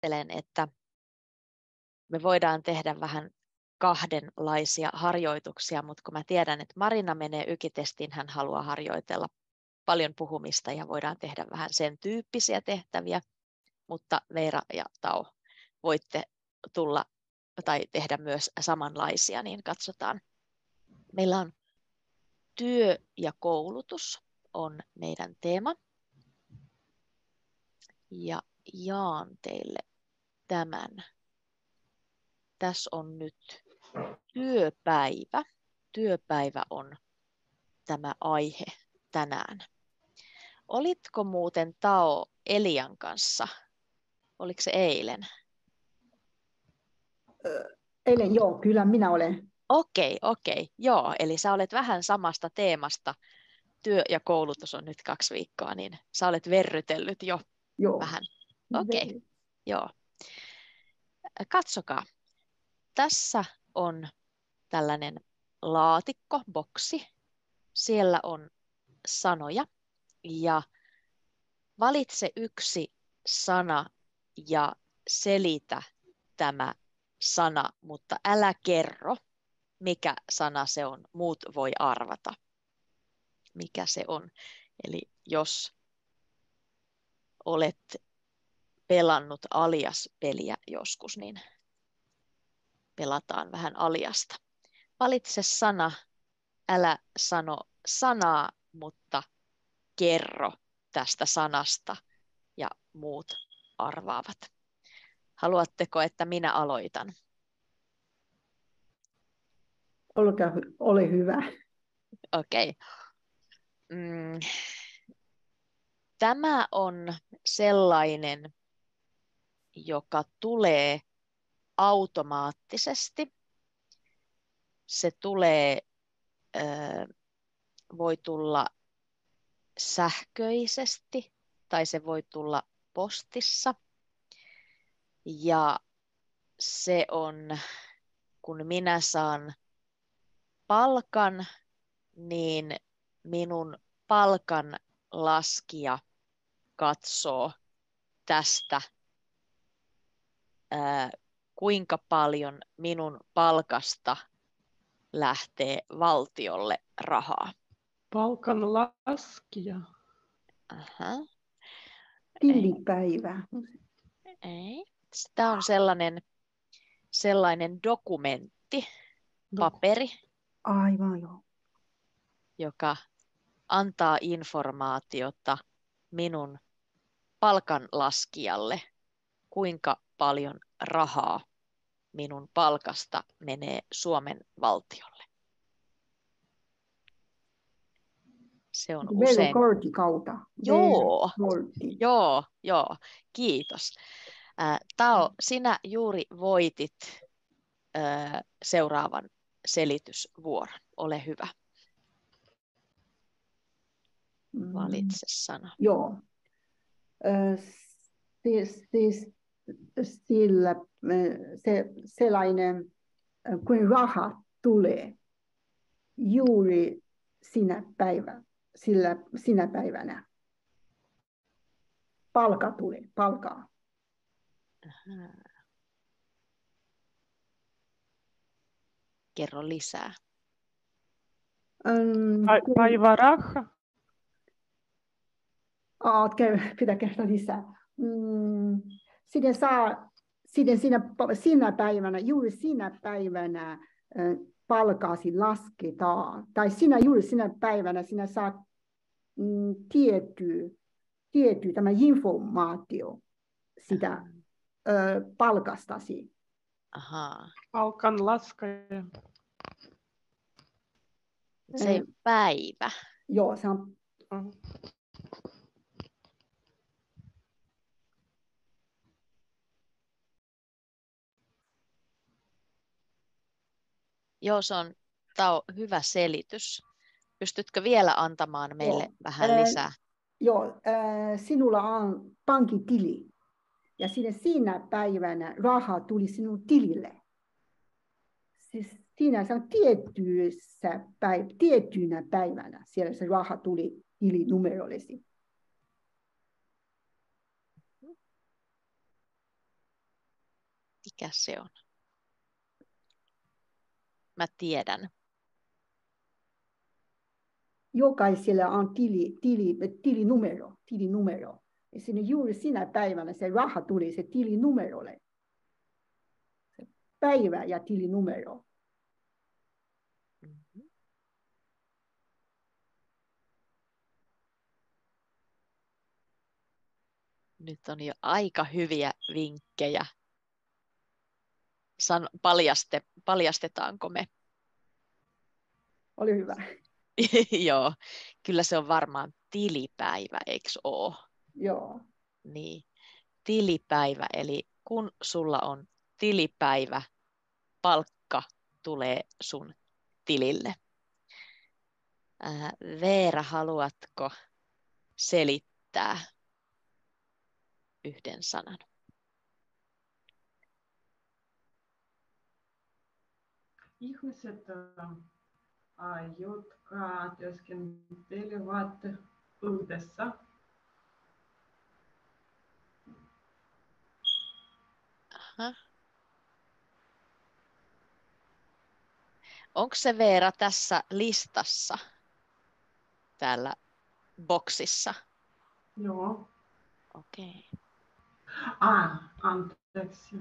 ajattelen, että me voidaan tehdä vähän kahdenlaisia harjoituksia, mutta kun mä tiedän, että Marina menee ykitestiin, hän haluaa harjoitella paljon puhumista ja voidaan tehdä vähän sen tyyppisiä tehtäviä, mutta Veera ja Tao, voitte tulla tai tehdä myös samanlaisia, niin katsotaan. Meillä on työ ja koulutus on meidän teema. Ja jaan teille tämän. Tässä on nyt työpäivä. Työpäivä on tämä aihe tänään. Olitko muuten Tao Elian kanssa? Oliko se eilen? Eilen joo, kyllä minä olen. Okei, joo. Eli sä olet vähän samasta teemasta. Työ ja koulutus on nyt 2 viikkoa, niin sä olet verrytellyt jo vähän. Okei, joo. Katsokaa. Tässä on tällainen laatikko, boksi. Siellä on sanoja ja valitse yksi sana ja selitä tämä sana, mutta älä kerro, mikä sana se on. Muut voi arvata, mikä se on. Eli jos olet pelannut Alias-peliä joskus, niin pelataan vähän Aliasta. Valitse sana, älä sano sanaa, mutta kerro tästä sanasta ja muut arvaavat. Haluatteko, että minä aloitan? Ole hyvä. Okei. Tämä on sellainen, joka tulee automaattisesti. Se tulee, voi tulla sähköisesti tai se voi tulla postissa. Ja se on, kun minä saan palkan, niin minun palkan laskija katsoo tästä, kuinka paljon minun palkasta lähtee valtiolle rahaa. Palkan laskija. Aha. Tilipäivä. Ei. Tämä on sellainen dokumentti, paperi, aivan joo, joka antaa informaatiota minun palkanlaskijalle, kuinka paljon rahaa minun palkasta menee Suomen valtiolle. Se on usein... Verokortin kautta. Joo, kiitos. Tao, sinä juuri voitit seuraavan selitysvuoron. Ole hyvä. Valitse sana. Joo. Siis sellainen, kun raha tulee juuri sinä päivänä. Palkaa. Aha. Kerro lisää. Päiväraha. Pitää kertoa lisää. Sitten sinä päivänä, juuri sinä päivänä palkasi lasketaan. Tai juuri sinä päivänä sinä saat tietty tämä informaatio sitä palkastasi. Ahaa. Palkan laskija. Se päivä. Joo, se on. Joo, se on hyvä selitys. Pystytkö vielä antamaan meille vähän lisää? Joo, sinulla on pankkitili. Ja siinä päivänä raha tuli sinun tilille. Siis siinä se on tiettynä päivänä siellä se raha tuli tilinumerollesi. Mikä se on? Mä tiedän. Jokaisella on tilinumero. Ja sinne juuri sinä päivänä se raha tuli se tilinumerolle. Se päivä ja tilinumero. Mhm. Nyt on jo aika hyviä vinkkejä. Paljastetaanko me? Oli hyvä. Joo, kyllä se on varmaan tilipäivä, eikö ole? Joo. Niin, tilipäivä, eli kun sulla on tilipäivä, palkka tulee sun tilille. Veera, haluatko selittää yhden sanan? Ihmiset, jotka työskentelevät yhdessä. Aha. Onko se Veera tässä listassa, täällä boksissa? Joo. Okei. Anteeksi.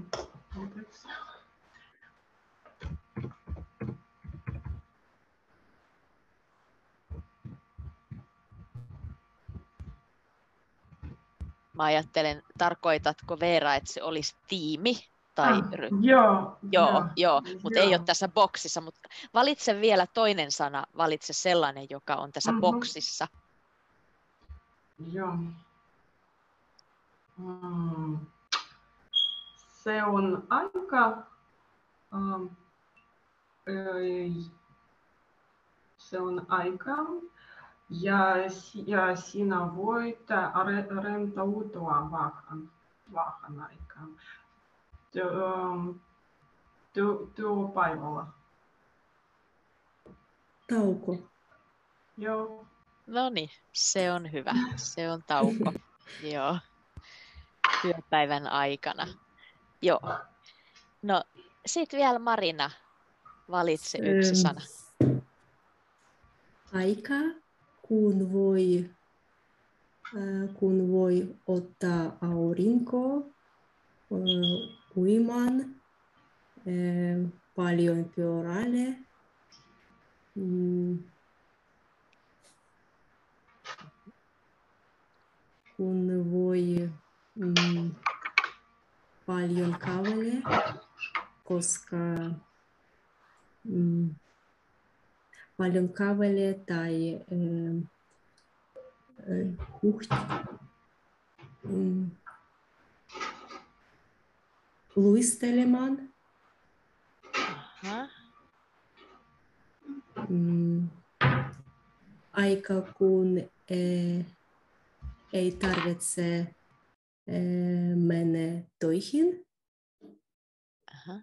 Mä ajattelen, tarkoitatko Veera, että se olisi tiimi tai Joo, mutta ei ole tässä boksissa. Mutta valitse vielä toinen sana, valitse sellainen, joka on tässä boksissa. Joo. Se on aika... se on aika ja sinä voit rentoutua vähän aikaa työpäivällä. Tauko. Joo. No niin, se on hyvä. Se on tauko. Joo. Työpäivän aikana. Joo. No, sitten vielä Marina, valitse yksi sana. Aika, kun voi ottaa aurinkoa, uimaan, paljon pyöräilee. Kun voi paljon kävellä, koska paljon kävelee tai luistelemaan. Aha. Aika kun ei tarvitse mennä töihin. Aha.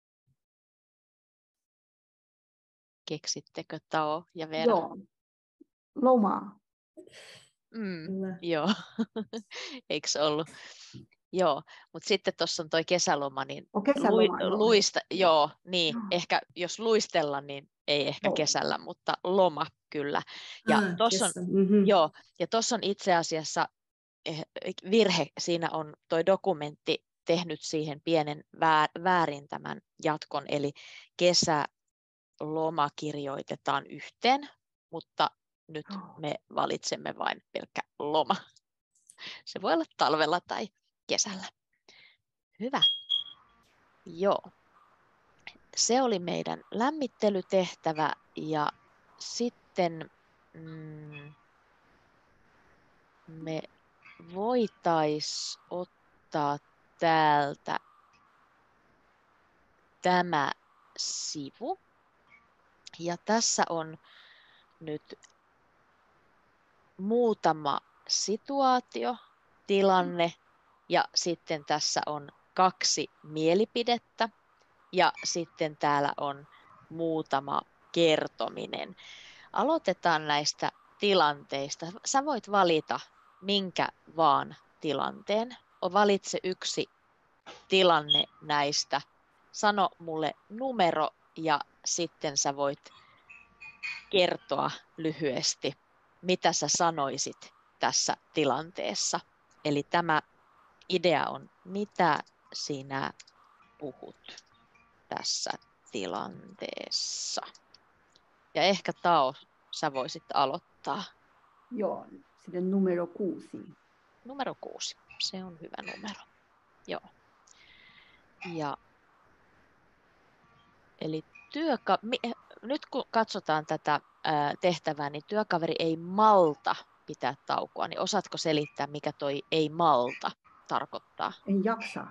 Keksittekö Tao ja Veera? Joo. Loma. Joo, eikö se ollut? Joo, mutta sitten tuossa on toi kesäloma, niin niin, ehkä jos luistella, niin ei ehkä kesällä, mutta loma kyllä. Ja tuossa on itse asiassa virhe, siinä on toi dokumentti tehnyt siihen pienen väärin tämän jatkon, eli kesäloma kirjoitetaan yhteen, mutta nyt me valitsemme vain pelkkä loma. Se voi olla talvella tai kesällä. Hyvä. Joo. Se oli meidän lämmittelytehtävä ja sitten me voitaisiin ottaa täältä tämä sivu. Ja tässä on nyt muutama situaatio, tilanne ja sitten tässä on 2 mielipidettä ja sitten täällä on muutama kertominen. Aloitetaan näistä tilanteista. Sä voit valita minkä vaan tilanteen. Valitse yksi tilanne näistä. Sano mulle numero ja sitten sä voit kertoa lyhyesti, mitä sä sanoisit tässä tilanteessa. Eli tämä idea on, mitä sinä puhut tässä tilanteessa. Ja ehkä Tao, sä voisit aloittaa. Joo, sitten numero 6. Numero 6, se on hyvä numero. Joo. Ja, eli nyt kun katsotaan tätä tehtävää, niin työkaveri ei malta pitää taukoa, niin osaatko selittää, mikä toi ei malta tarkoittaa? Ei jaksa.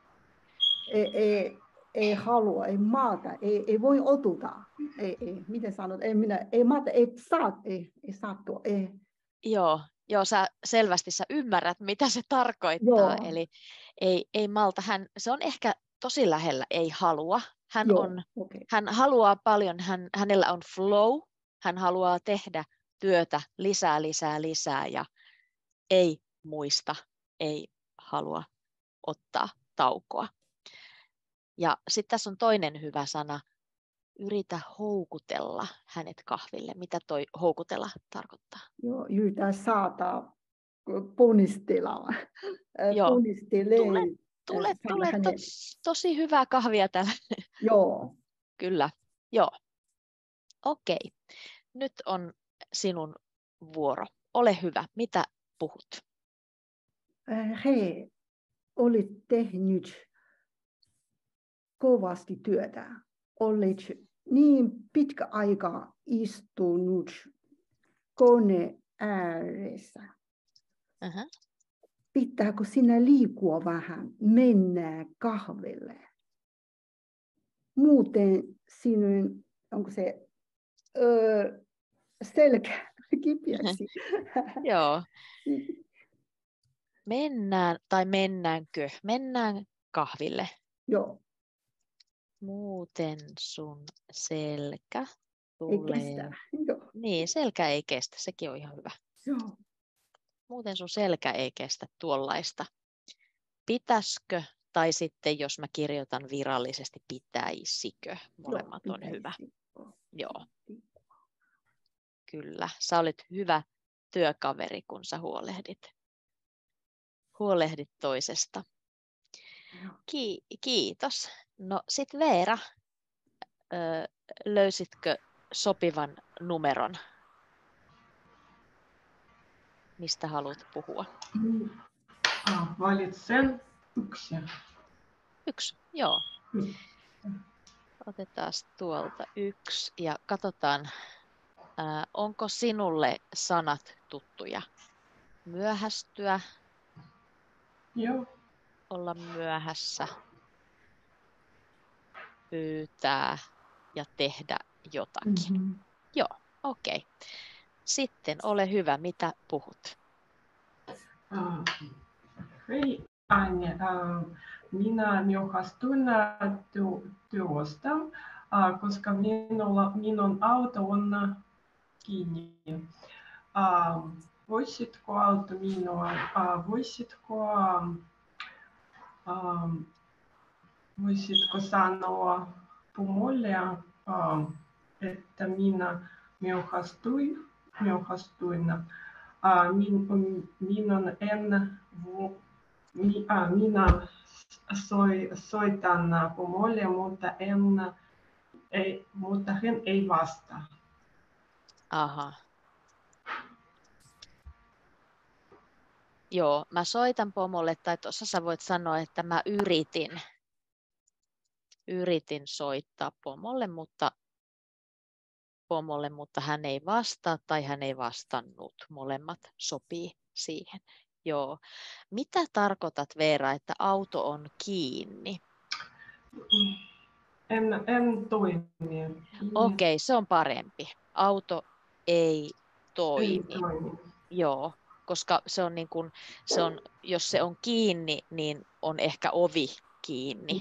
Ei halua, ei maata, ei voi otuta. Miten sanot? Ei maata, ei saa tuo. Joo, selvästi sä ymmärrät, mitä se tarkoittaa. Joo. Eli ei malta. Se on ehkä tosi lähellä ei halua. Hän haluaa paljon, hänellä on flow, hän haluaa tehdä työtä lisää ja ei muista, ei halua ottaa taukoa. Ja sitten tässä on toinen hyvä sana, yritä houkutella hänet kahville. Mitä toi houkutella tarkoittaa? Joo, yritä saada ponnistella. Tule, tosi hyvää kahvia täällä. Joo. Kyllä, joo. Okei, nyt on sinun vuoro. Ole hyvä, mitä puhut? He olit tehnyt kovasti työtä. Olit niin pitkä aika istunut kone ääressä. Pitääkö sinä liikkua vähän, mennä kahville? Muuten sinun, onko se selkä kipeäksi? Joo. Mennään tai mennäänkö? Mennään kahville. Joo. Muuten sun selkä tulee. Ei kestä. Joo. Niin, selkä ei kestä. Sekin on ihan hyvä. Joo. Muuten sun selkä ei kestä tuollaista. Pitäisikö? Tai sitten jos mä kirjoitan virallisesti, pitäisikö? Molemmat on hyvä. Joo. Kyllä. Sä olet hyvä työkaveri, kun sä huolehdit toisesta. Kiitos. No sit Veera, löysitkö sopivan numeron? Mistä haluat puhua? Valitsen 1. 1, joo. Otetaan tuolta 1 ja katsotaan, onko sinulle sanat tuttuja? Myöhästyä. Joo. Olla myöhässä. Pyytää ja tehdä jotakin. Joo, okei. Sitten ole hyvä, mitä puhut? Hei Anja, minä myöhästyn työstä, koska minun auto on kiinni. Voisitko auttaa minua? Voisitko sanoa pomolle, että minä myöhästyin? Minä soitan pomolle, mutta hän ei vastaa. Aha. Joo, mä soitan pomolle, tai tuossa sä voit sanoa, että mä yritin soittaa pomolle, mutta hän ei vastaa tai hän ei vastannut. Molemmat sopii siihen. Joo. Mitä tarkoitat, Veera, että auto on kiinni? En toimi. Okei, se on parempi. Auto ei toimi. Ei toimi. Joo, koska jos se on kiinni, niin on ehkä ovi kiinni.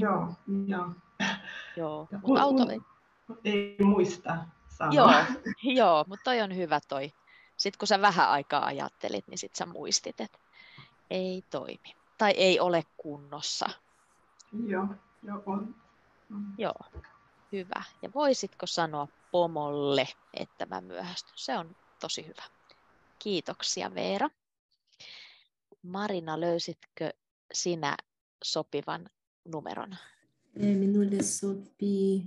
Joo. Mutta auto ei muista sanoa. Joo, mutta toi on hyvä toi. Sitten kun sä vähän aikaa ajattelit, niin sit sä muistit, että ei toimi. Tai ei ole kunnossa. Joo, on. Joo, hyvä. Ja voisitko sanoa pomolle, että mä myöhästyn? Se on tosi hyvä. Kiitoksia, Veera. Marina, löysitkö sinä sopivan numeron? Minulle sopii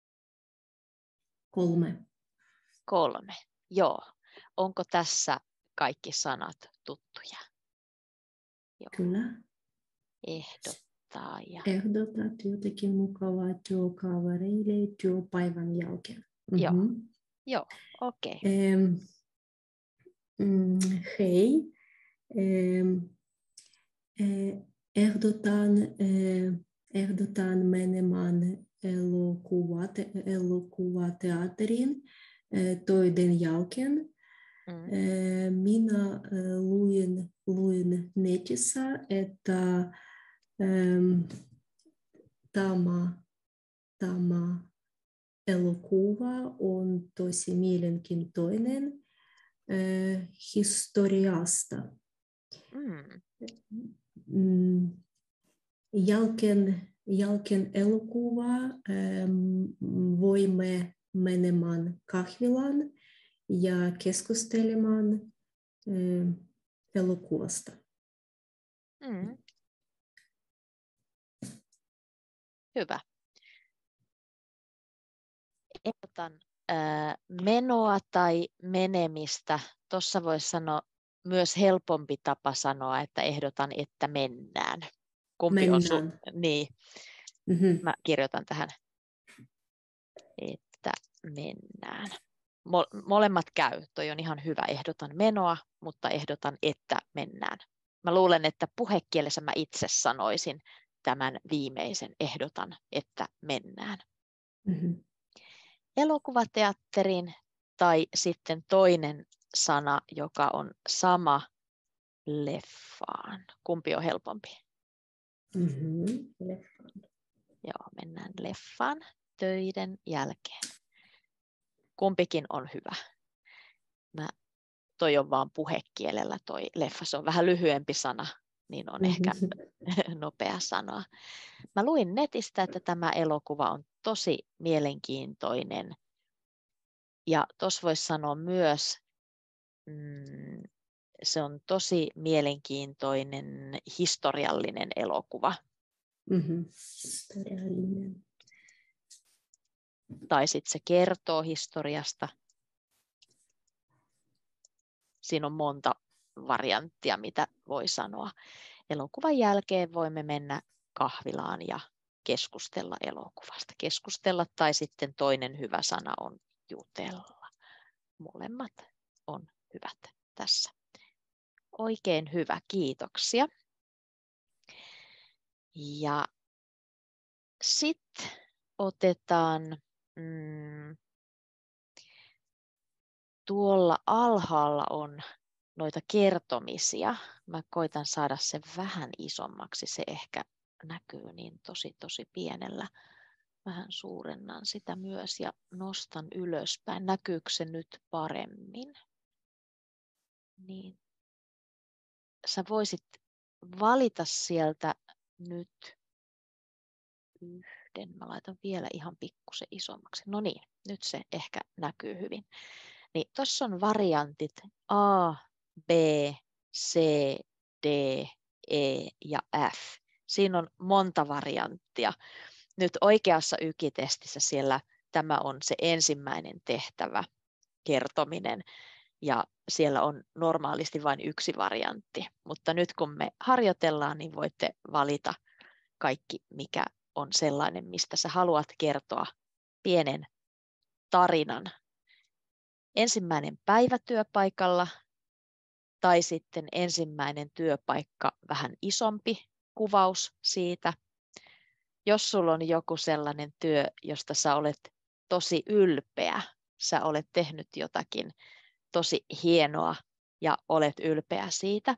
3. 3. Joo. Onko tässä kaikki sanat tuttuja? Joo. Kyllä. Ehdottaa ja... Ehdotat jotakin mukavaa työkavereille työpäivän jälkeen. Joo. Joo, okei. Hei. Ehdotan menemään elokuvateatteriin töiden jälkeen. Minä luin netissä, että tämä elokuva on tosi mielenkiintoinen historiasta. Jälkeen elokuvaa voimme menemään kahvilaan ja keskustelemaan elokuvasta. Hyvä. Ehdotan menoa tai menemistä. Tuossa voisi sanoa myös helpompi tapa sanoa, että ehdotan, että mennään. Kumpi on sun? Niin. Mä kirjoitan tähän, että mennään. Molemmat käy. Toi on ihan hyvä. Ehdotan menoa, mutta ehdotan, että mennään. Mä luulen, että puhekielessä mä itse sanoisin tämän viimeisen ehdotan, että mennään. Elokuvateatterin tai sitten toinen sana, joka on sama leffaan. Kumpi on helpompi? Leffaan. Joo, mennään leffaan töiden jälkeen. Kumpikin on hyvä. Toi on vaan puhekielellä toi leffa. Se on vähän lyhyempi sana, niin on ehkä nopea sanoa. Mä luin netistä, että tämä elokuva on tosi mielenkiintoinen. Ja tuossa voisi sanoa myös, se on tosi mielenkiintoinen historiallinen elokuva. Historiallinen. Tai sitten se kertoo historiasta. Siinä on monta varianttia, mitä voi sanoa. Elokuvan jälkeen voimme mennä kahvilaan ja keskustella elokuvasta. Keskustella tai sitten toinen hyvä sana on jutella. Molemmat on hyvät tässä. Oikein hyvä, kiitoksia. Ja sitten otetaan tuolla alhaalla on noita kertomisia. Mä koitan saada sen vähän isommaksi. Se ehkä näkyy niin tosi pienellä. Vähän suurennan sitä myös ja nostan ylöspäin. Näkyykö se nyt paremmin? Niin. Sä voisit valita sieltä nyt yhden. Mä laitan vielä ihan pikkusen isommaksi. No niin, nyt se ehkä näkyy hyvin. Niin tuossa on variantit A, B, C, D, E ja F. Siinä on monta varianttia. Nyt oikeassa ykitestissä siellä tämä on se ensimmäinen tehtävä, kertominen, ja siellä on normaalisti vain yksi variantti. Mutta nyt kun me harjoitellaan, niin voitte valita kaikki, mikä on sellainen, mistä sä haluat kertoa pienen tarinan. Ensimmäinen päivä työpaikalla tai sitten ensimmäinen työpaikka, vähän isompi kuvaus siitä. Jos sulla on joku sellainen työ, josta sä olet tosi ylpeä, sä olet tehnyt jotakin tosi hienoa ja olet ylpeä siitä.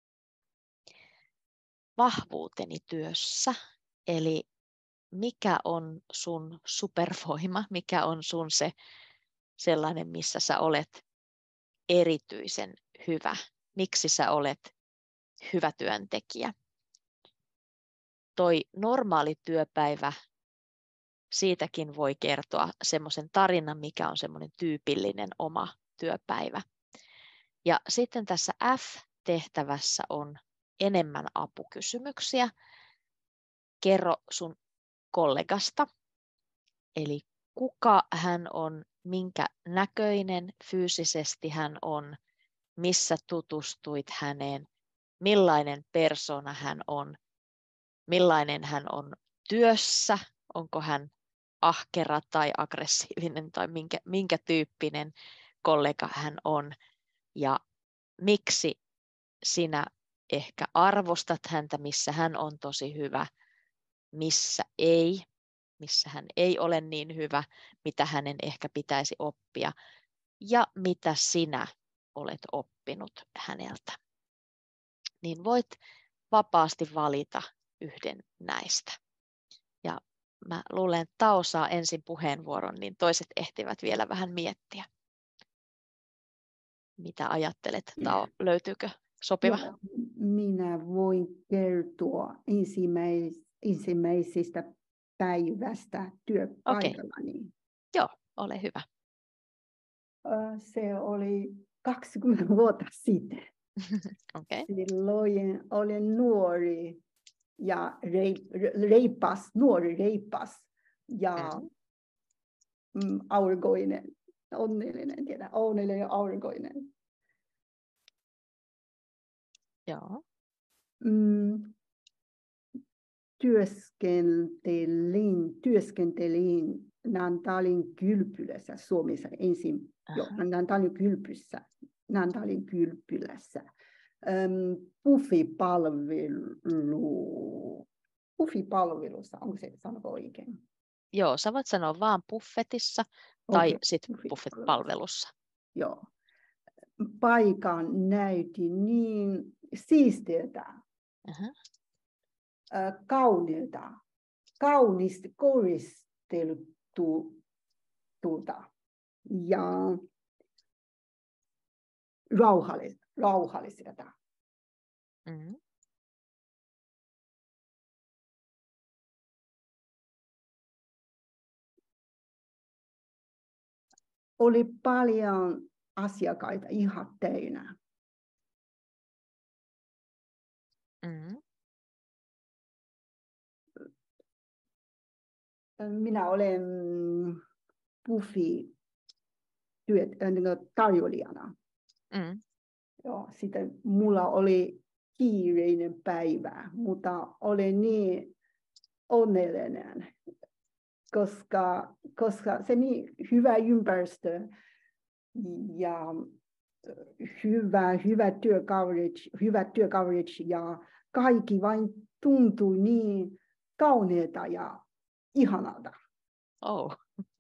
Vahvuuteni työssä, eli mikä on sun supervoima, mikä on sun se sellainen, missä sä olet erityisen hyvä, miksi sä olet hyvä työntekijä. toi normaali työpäivä, siitäkin voi kertoa semmoisen tarinan, mikä on semmoinen tyypillinen oma työpäivä. Ja sitten tässä F-tehtävässä on enemmän apukysymyksiä. Kerro sun kollegasta, eli kuka hän on, minkä näköinen fyysisesti hän on, missä tutustuit häneen, millainen persona hän on, millainen hän on työssä, onko hän ahkera tai aggressiivinen tai minkä tyyppinen kollega hän on ja miksi sinä ehkä arvostat häntä, missä hän on tosi hyvä, missä hän ei ole niin hyvä, mitä hänen ehkä pitäisi oppia ja mitä sinä olet oppinut häneltä. Niin voit vapaasti valita yhden näistä. Ja mä luulen, että Tao saa ensin puheenvuoron, niin toiset ehtivät vielä vähän miettiä. Mitä ajattelet, Tao? Löytyykö sopiva? Joo, minä voin kertoa ensimmäisestä päivästä työpaikallani. Joo, ole hyvä. Se oli 20 vuotta sitten. Okay. Silloin olin nuori ja nuori reipas ja aurinkoinen, onnellinen ja aurinkoinen. Joo. Työskentelin Naantalin kylpylässä Suomessa ensin. Naantalin kylpylässä. Puffipalvelussa, onko se sanonut oikein? Joo, sä voit sanoa vaan buffetissa tai sitten buffet-palvelussa. Joo. Paikan näytti niin siistiltä, kauniilta, kauniisti koristeltulta ja rauhalliselta. Oli paljon asiakkaita ihan täynnä. Minä olen tarjoilijana. Joo, sitten mulla oli kiireinen päivä, mutta olen niin onnellinen, koska se niin hyvä ympäristö ja hyvä työkaverit ja kaikki vain tuntui niin kauneelta ja ihanalta. Oh.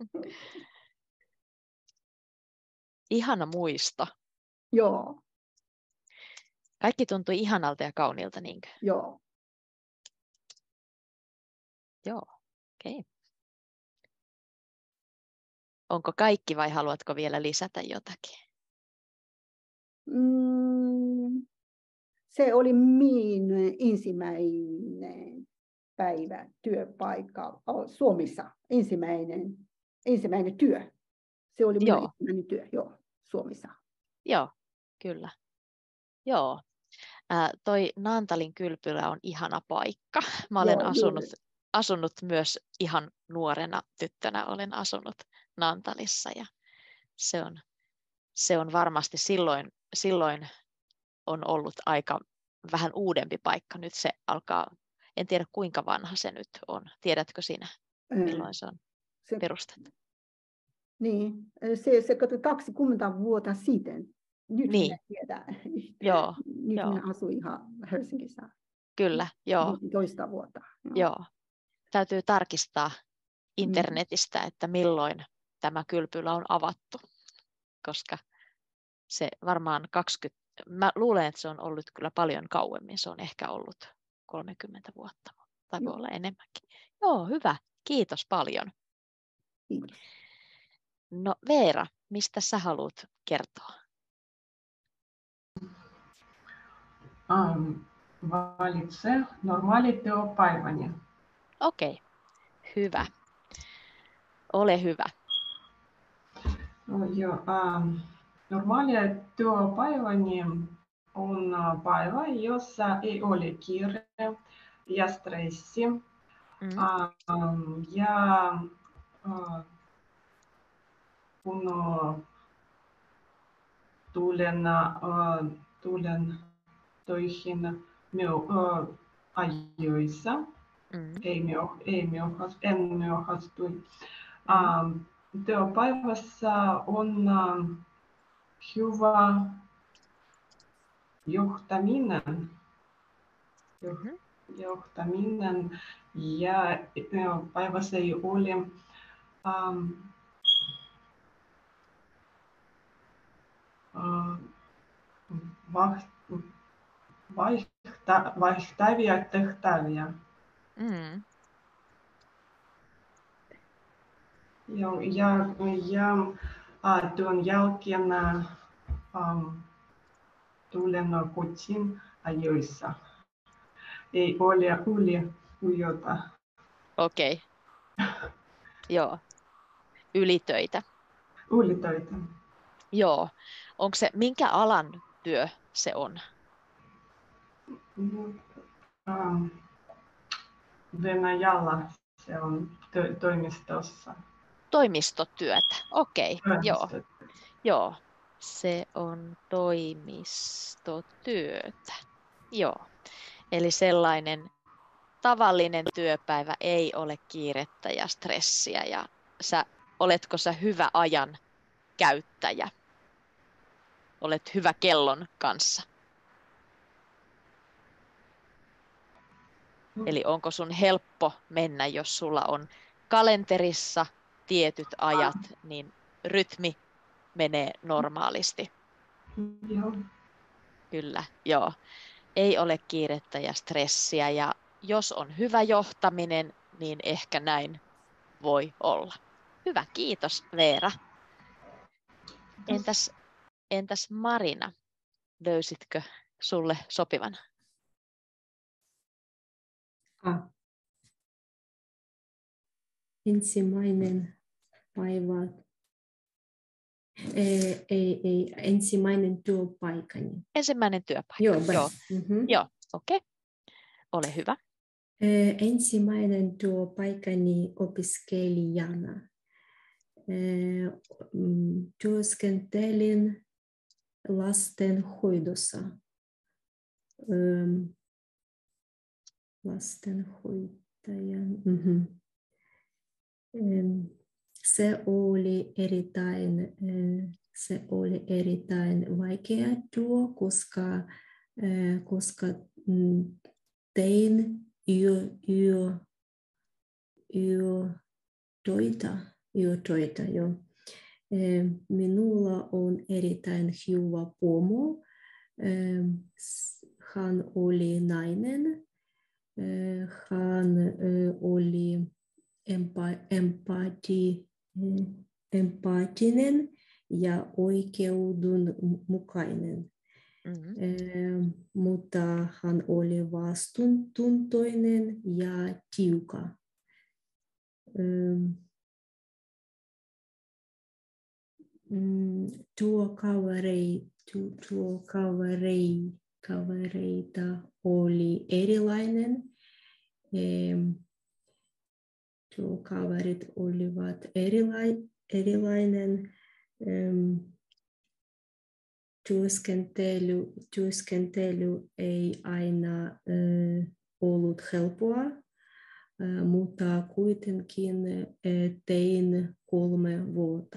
Ihana muisto. Joo. Kaikki tuntui ihanalta ja kauniilta, niinkö? Joo. Joo, okei. Okay. Onko kaikki vai haluatko vielä lisätä jotakin? Se oli minun ensimmäinen päivä työpaikka Suomessa. Ensimmäinen työ. Se oli minun ensimmäinen työ, Suomessa. Joo, kyllä. Joo. Toi Naantalin kylpylä on ihana paikka. Mä olen asunut myös ihan nuorena tyttönä, olen asunut Naantalissa ja se on varmasti silloin on ollut aika vähän uudempi paikka. Nyt se alkaa, en tiedä kuinka vanha se nyt on. Tiedätkö sinä, milloin se on perustettu? Niin, se 20 vuotta sitten. Nyt minä tiedän. Joo. Nyt minä asun ihan Helsingissä. Kyllä, joo. 15 vuotta. Joo. Täytyy tarkistaa internetistä, että milloin tämä kylpylä on avattu, koska se varmaan mä luulen, että se on ollut kyllä paljon kauemmin. Se on ehkä ollut 30 vuotta, tai voi olla enemmänkin. Joo, hyvä. Kiitos paljon. Kiitos. No Veera, mistä sä haluat kertoa? valitse normaalityöpäiväni. Okei, hyvä. Ole hyvä. No, joo, normaalia työpäiväni on päivä, jossa ei ole kiire ja stressi. Ja kun tulen töihin ajoissa, en myöhästy. Työpäivässä on hyvä johtaminen ja päivässä ei ole vaihtavia tehtäviä. Ja työn jälkeen tulen kotiin ajoissa. Ei ole ylityötä. Okei. Joo. Ylitöitä. Ylitöitä. Joo. Onko se, minkä alan työ se on? Venäjällä se on toimistossa. Toimistotyötä. Okei. Joo. Se on toimistotyötä. Joo. Eli sellainen tavallinen työpäivä ei ole kiirettä ja stressiä. Ja oletko sä hyvä ajan käyttäjä? Olet hyvä kellon kanssa. Eli onko sun helppo mennä, jos sulla on kalenterissa tietyt ajat, niin rytmi menee normaalisti. Joo. Kyllä, joo. Ei ole kiirettä ja stressiä ja jos on hyvä johtaminen, niin ehkä näin voi olla. Hyvä, kiitos Veera. Entäs Marina, löysitkö sulle sopivan? Ensimmäinen päivä. Ensimmäinen työpaikani. Ensimmäinen työpaikka. Joo, Joo, okei. Ole hyvä. Ensimmäinen työpaikani opiskelijana. Työskentelin lastenhoidossa. Lastenhoitajan. Se oli erittäin vaikea työ, koska tein yötöitä. Minulla on erittäin hyvä pomo. Hän oli nainen. Hän oli empatinen ja oikeudenmukainen. Mutta hän oli vastuuntuntoinen ja tiukka. Työkavereita oli erilainen. Työkaverit olivat erilainen. Työskentely ei aina ollut helppoa, mutta kuitenkin tein 3 vuotta.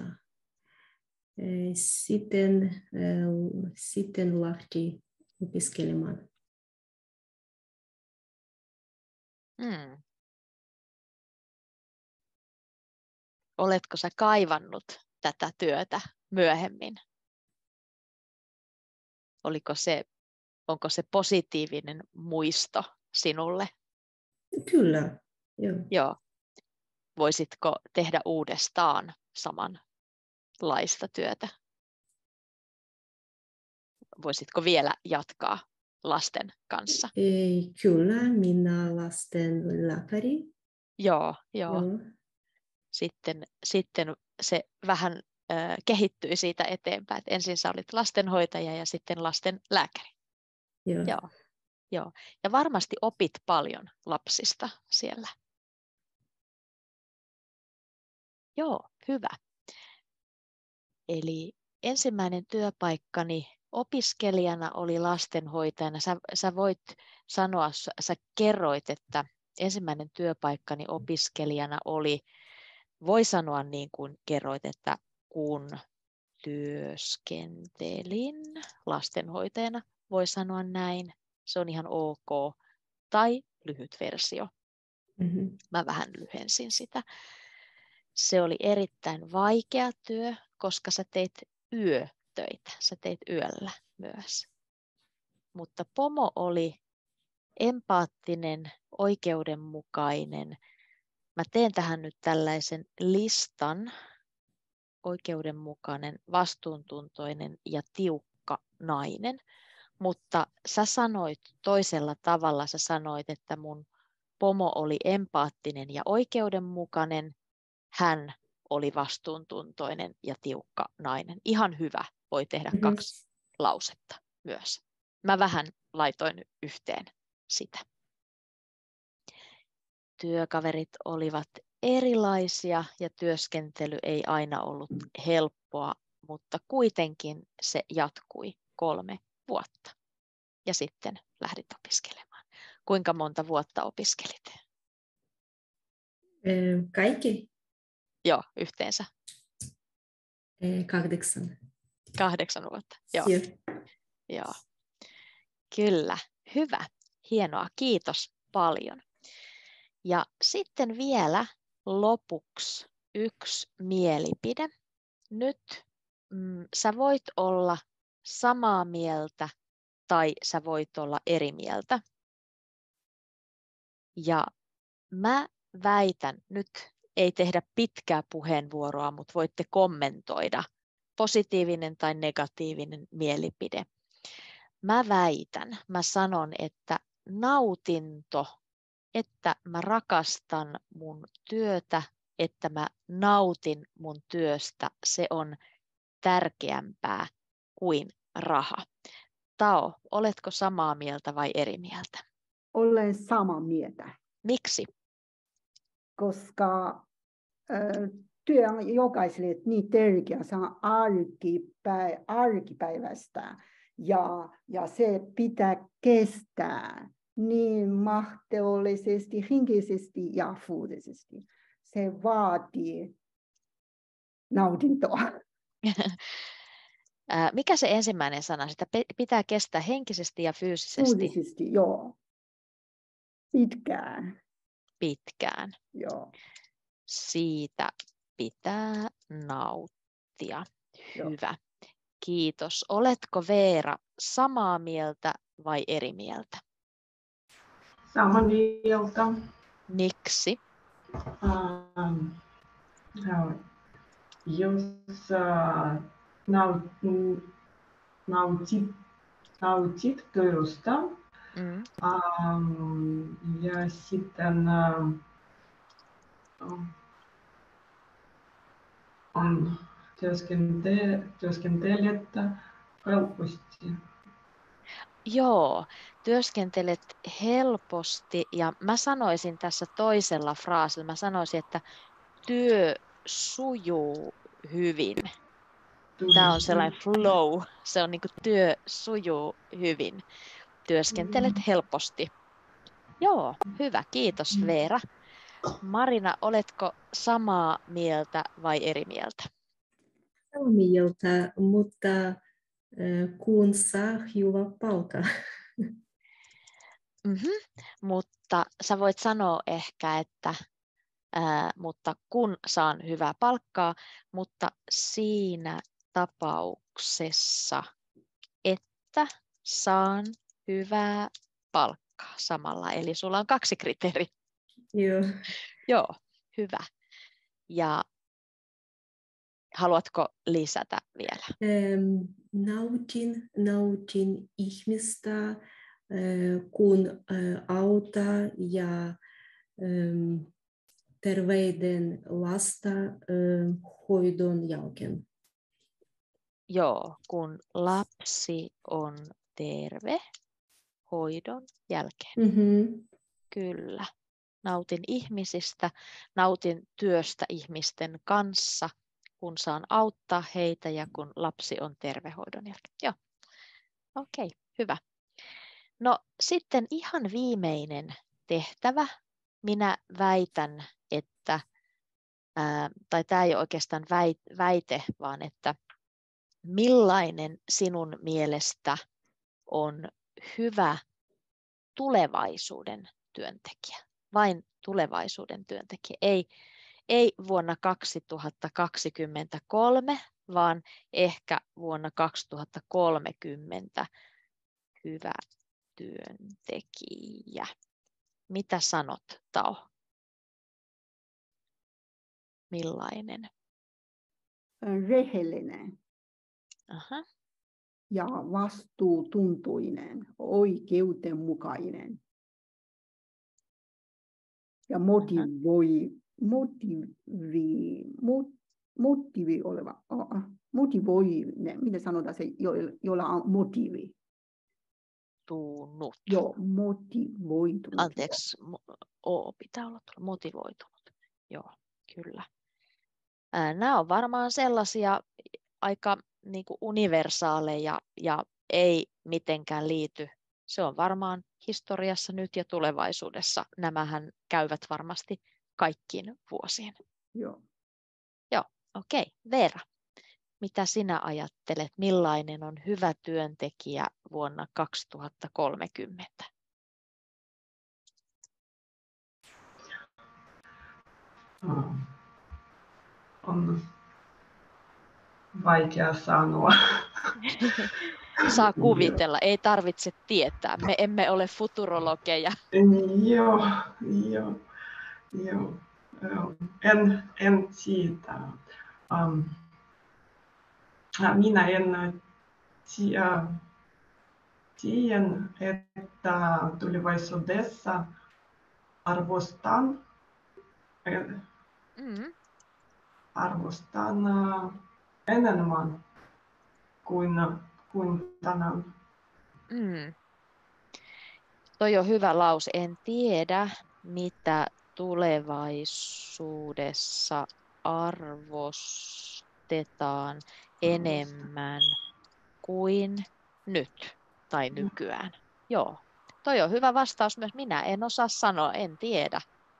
Sitten lähti opiskelemaan. Oletko sä kaivannut tätä työtä myöhemmin? Onko se positiivinen muisto sinulle? Kyllä, Joo. Voisitko tehdä uudestaan samanlaista työtä? Voisitko vielä jatkaa lasten kanssa? Ei, kyllä, minä lastenlääkäri. Joo. Joo. Sitten se vähän kehittyi siitä eteenpäin. Et ensin sä olit lastenhoitaja ja sitten lastenlääkäri. Joo. Joo. Ja varmasti opit paljon lapsista siellä. Joo, hyvä. Eli ensimmäinen työpaikkani opiskelijana oli lastenhoitajana. Sä voit sanoa, sä kerroit, että ensimmäinen työpaikkani opiskelijana oli, voi sanoa niin kuin kerroit, että kun työskentelin lastenhoitajana, voi sanoa näin, se on ihan ok, tai lyhyt versio. Mm-hmm. Mä vähän lyhensin sitä. Se oli erittäin vaikea työ, koska sä teit yötöitä, sä teit yöllä myös. Mutta pomo oli empaattinen, oikeudenmukainen. Mä teen tähän nyt tällaisen listan. Oikeudenmukainen, vastuuntuntoinen ja tiukka nainen. Mutta sä sanoit toisella tavalla, sä sanoit, että mun pomo oli empaattinen ja oikeudenmukainen. Hän oli vastuuntuntoinen ja tiukka nainen. Ihan hyvä, voi tehdä 2 lausetta myös. Mä vähän laitoin yhteen sitä. Työkaverit olivat erilaisia ja työskentely ei aina ollut helppoa, mutta kuitenkin se jatkui 3 vuotta. Ja sitten lähdit opiskelemaan. Kuinka monta vuotta opiskelit? Kaikki? Joo, yhteensä. 8. 8 vuotta. Joo. Joo. Kyllä, hyvä. Hienoa, kiitos paljon. Ja sitten vielä lopuksi yksi mielipide. Nyt sä voit olla samaa mieltä tai sä voit olla eri mieltä. Ja mä väitän, nyt ei tehdä pitkää puheenvuoroa, mutta voitte kommentoida positiivinen tai negatiivinen mielipide. Mä väitän, mä sanon, että nautinto, että mä rakastan mun työtä, että mä nautin mun työstä, se on tärkeämpää kuin raha. Tao, oletko samaa mieltä vai eri mieltä? Olen samaa mieltä, Miksi? koska työ on jokaiselle niin tärkeä, se on arkipäivästä ja se pitää kestää niin mahdollisesti, henkisesti ja fyysisesti. Se vaatii nautintoa. Mikä se ensimmäinen sana? Sitä pitää kestää henkisesti ja fyysisesti? Fyysisesti, joo. Pitkään. Pitkään. Joo. Siitä pitää nauttia. Hyvä. Joo. Kiitos. Oletko Veera samaa mieltä vai eri mieltä? Samaa mieltä. Miksi? Jos nautit työstä ja sitten työskentelet helposti. Joo, työskentelet helposti ja mä sanoisin tässä toisella fraasilla, mä sanoisin, että työ sujuu hyvin. Tämä on sellainen flow, se on niin kuin työ sujuu hyvin. Työskentelet helposti. Joo, hyvä, kiitos Veera. Marina, oletko samaa mieltä vai eri mieltä? Samaa mieltä, mutta kun saa hyvä palkka. Mutta sä voit sanoa ehkä, että mutta kun saan hyvää palkkaa, mutta siinä tapauksessa, että saan hyvää palkkaa samalla. Eli sulla on 2 kriteeriä. Joo. Joo, hyvä. Ja haluatko lisätä vielä? Nautin ihmistä kun auta ja terveyden lasta hoidon jälkeen. Joo, kun lapsi on terve hoidon jälkeen. Mm-hmm. Kyllä. Nautin ihmisistä, nautin työstä ihmisten kanssa, kun saan auttaa heitä ja kun lapsi on tervehoidon jälkeen. Joo, okei, hyvä. No sitten ihan viimeinen tehtävä. Minä väitän, että, tai tämä ei ole oikeastaan väite, vaan että millainen sinun mielestä on hyvä tulevaisuuden työntekijä? Vain tulevaisuuden työntekijä, ei vuonna 2023, vaan ehkä vuonna 2030 hyvä työntekijä. Mitä sanot, Tao? Millainen? Rehellinen Aha. ja vastuutuntoinen, oikeudenmukainen ja motivoinen, miten sanotaan se, jolla on motiivi. Tunnut. Joo, motivoitunut. Anteeksi, pitää olla motivoitunut. Joo, kyllä. Nämä on varmaan sellaisia aika niin kuin universaaleja ja ei mitenkään liity. Se on varmaan historiassa nyt ja tulevaisuudessa. Nämähän käyvät varmasti kaikkiin vuosiin. Joo. Joo, okei. Veera, mitä sinä ajattelet, millainen on hyvä työntekijä vuonna 2030? On vaikea sanoa. Saa kuvitella, ei tarvitse tietää. Me emme ole futurologeja. Joo. En siitä. Minä en tiedä, että tulevaisuudessa arvostan enemmän kuin tänään. Toi on hyvä lause. En tiedä, mitä tulevaisuudessa arvostetaan enemmän kuin nyt tai nykyään. Joo, toi on hyvä vastaus myös. Minä en osaa sanoa, en tiedä.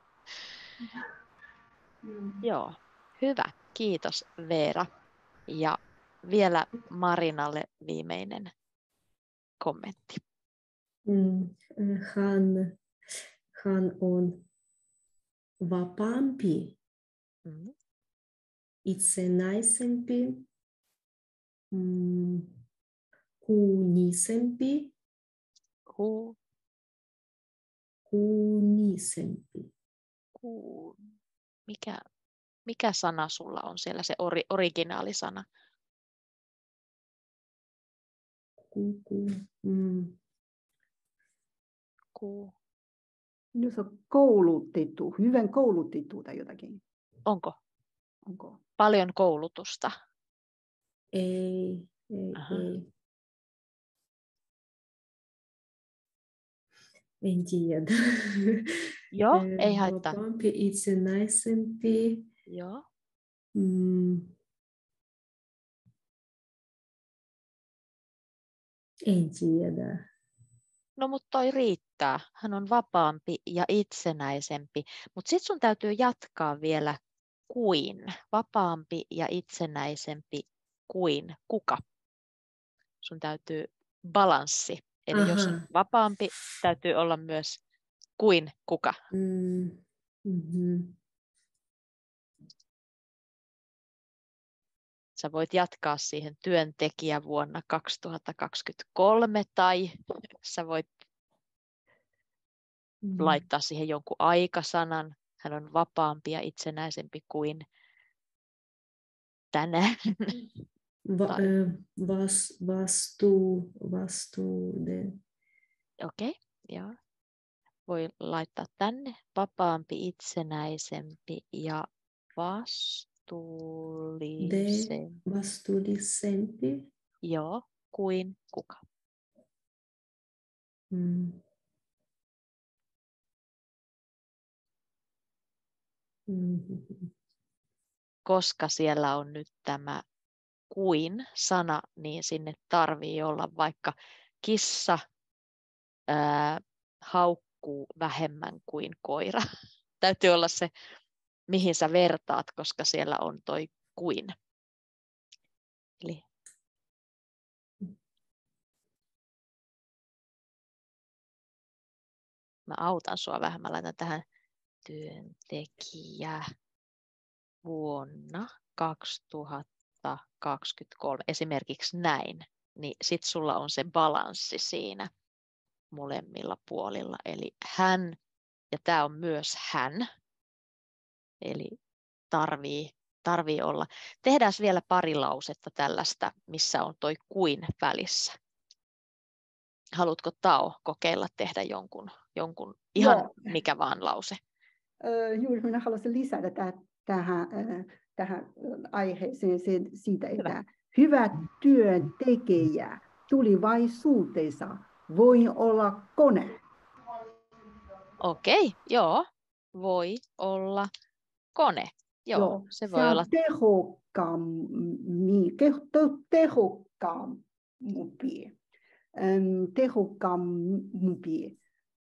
Joo, hyvä. Kiitos Veera. Ja vielä Marinalle viimeinen kommentti. Hän on vapaampi, itsenäisempi, kuunisempi. Mikä sana sulla on siellä, se originaalisana? No se on koulutettu, hyvän koulutettu tai jotakin. Onko? Onko? Paljon koulutusta? Ei. En tiedä. Joo, ei haittaa. Vapaampi, itsenäisempi. Joo. En tiedä. No mutta toi riittää. Hän on vapaampi ja itsenäisempi. Mutta sitten sun täytyy jatkaa vielä kuin. Vapaampi ja itsenäisempi kuin kuka. Sun täytyy balanssi. Eli jos on vapaampi, täytyy olla myös kuin kuka. Sä voit jatkaa siihen työntekijä vuonna 2023 tai sä voit laittaa siihen jonkun aikasanan. Hän on vapaampi ja itsenäisempi kuin tänään. Vastuuden. Okei, joo. Voi laittaa tänne. Vapaampi, itsenäisempi ja vastuullisempi. Vastuullisempi. Joo, kuin kuka? Mm. Mm-hmm. Koska siellä on nyt tämä kuin-sana, niin sinne tarvii olla vaikka kissa haukkuu vähemmän kuin koira. Täytyy olla se, mihin sä vertaat, koska siellä on toi kuin. Eli mä autan sua vähän. Mä laitan tähän työntekijä vuonna 2023. Esimerkiksi näin. Niin sit sulla on se balanssi siinä molemmilla puolilla. Eli hän, ja tämä on myös hän. Eli tarvii olla. Tehdään vielä pari lausetta tällaista, missä on toi kuin välissä. Haluatko Tao kokeilla tehdä jonkun ihan mikä vaan lause? Juuri minä haluaisin lisätä tähän aiheeseen siitä, että hyvä työntekijä tulevaisuudessa voi olla kone. Okei, joo. Voi olla kone. Joo, se voi olla tehokkaampi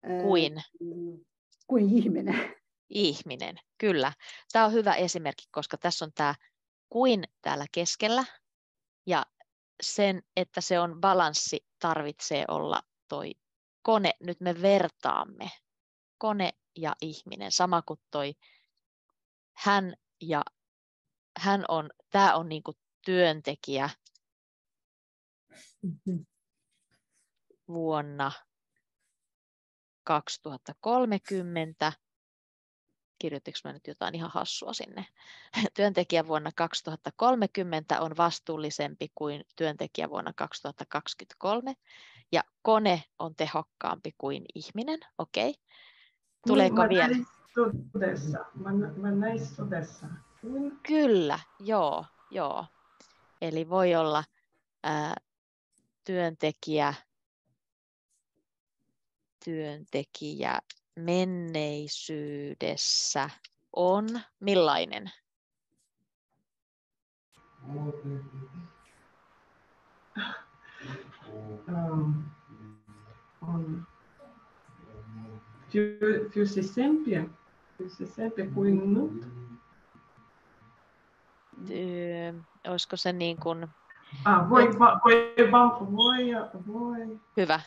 kuin ihminen. Ihminen, kyllä. Tämä on hyvä esimerkki, koska tässä on tämä kuin täällä keskellä ja sen, että se on balanssi, tarvitsee olla toi kone. Nyt me vertaamme kone ja ihminen, sama kuin toi hän ja hän on, tämä on niinku työntekijä vuonna 2030. Kirjoitinko mä nyt jotain ihan hassua sinne? Työntekijä vuonna 2030 on vastuullisempi kuin työntekijä vuonna 2023. Ja kone on tehokkaampi kuin ihminen. Okei. Tuleeko mä vielä? Mä näin sodessa. Kyllä, joo. Eli voi olla työntekijä menneisyydessä on millainen? On fyysisempi kuin nyt. Olisiko se niin kuin... Voi. Hyvä.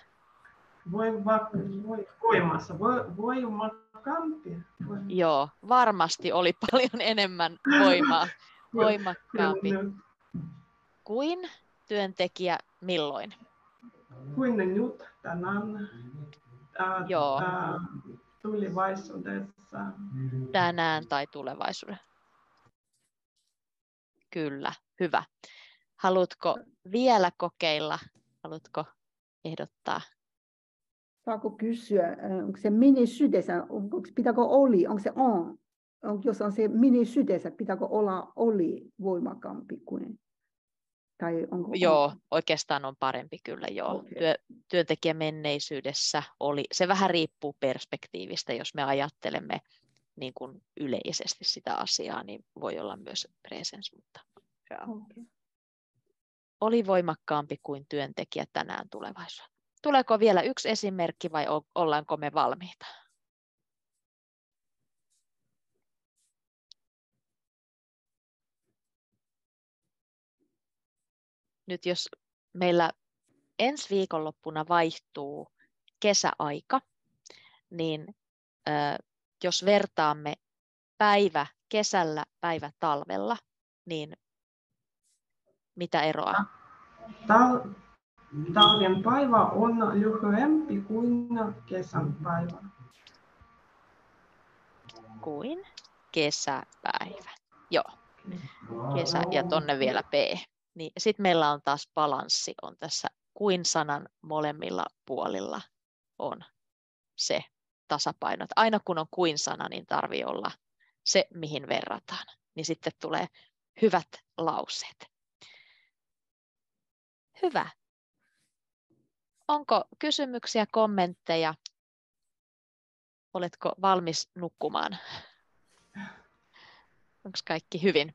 Voimakkaampi. Joo, varmasti oli paljon enemmän voimaa. Voimakkaampi kuin työntekijä milloin? Kuin nyt tänään. Joo. Tulevaisuudessa. Tänään tai tulevaisuudessa. Kyllä, hyvä. Haluatko vielä kokeilla? Haluatko ehdottaa? Saako kysyä, onko se menneisyydessä, pitääkö oli, onko se on? Jos on se menneisyydessä, pitääkö olla oli voimakkaampi kuin? Tai onko Joo, oikeastaan on parempi kyllä, joo. Okay. Työntekijä menneisyydessä oli. Se vähän riippuu perspektiivistä, jos me ajattelemme niin kuin yleisesti sitä asiaa, niin voi olla myös presens, mutta Okay. oli voimakkaampi kuin työntekijä tänään tulevaisuudessa. Tuleeko vielä yksi esimerkki vai ollaanko me valmiita? Nyt jos meillä ensi viikonloppuna vaihtuu kesäaika, niin jos vertaamme päivä kesällä, päivä talvella, niin mitä eroa? Talven päivä on lyhyempi kuin kesän päivä. Kuin kesäpäivä. Joo, kesä ja tonne vielä P. Niin sitten meillä on taas balanssi on tässä kuin sanan molemmilla puolilla. on se tasapaino. Että aina kun on kuin-sana, niin tarvii olla se, mihin verrataan. Niin sitten tulee hyvät lauseet. Hyvä. Onko kysymyksiä, kommentteja? Oletko valmis nukkumaan? Onko kaikki hyvin?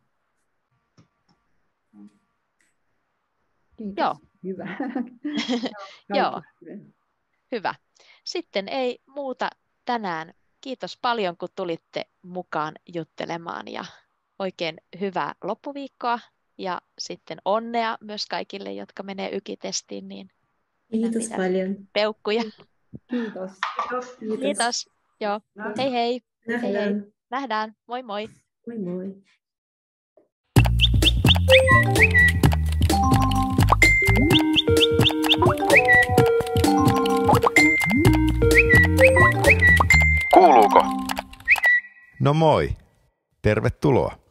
Kiitos. Joo. Hyvä. Joo. Hyvä. Sitten ei muuta tänään. Kiitos paljon, kun tulitte mukaan juttelemaan ja oikein hyvää loppuviikkoa ja sitten onnea myös kaikille, jotka menee ykitestiin. Niin Kiitos paljon. peukkuja. Kiitos. Kiitos. Joo. Hei hei. Nähdään. Nähdään. Moi moi. Moi moi. Kuuluuko? No moi. Tervetuloa.